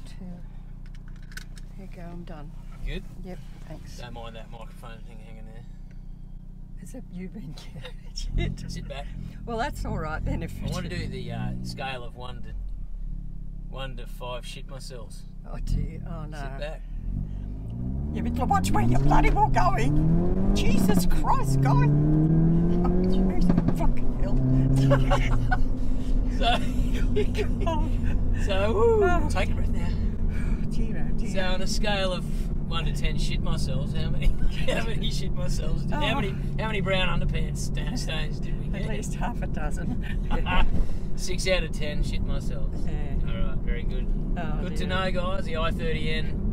There you go, I'm done. Good? Yep, thanks. Don't mind that microphone thing hanging there. Except you've been shit. Sit back. Well, that's all right then. If I want to do the scale of 1 to 5 shit myself. Oh dear, oh no. Sit back. You better watch where you're bloody well going. Jesus Christ, guy. Oh, Jesus fucking hell. So, woo, take a breath now. Dear, oh dear. So on a scale of 1 to 10 shit myself, how many shit myself? How many brown underpants stones did we get? At least half a dozen. 6 out of 10 shit myself. Yeah. All right, very good. Oh, good dear. to know, guys. The i30N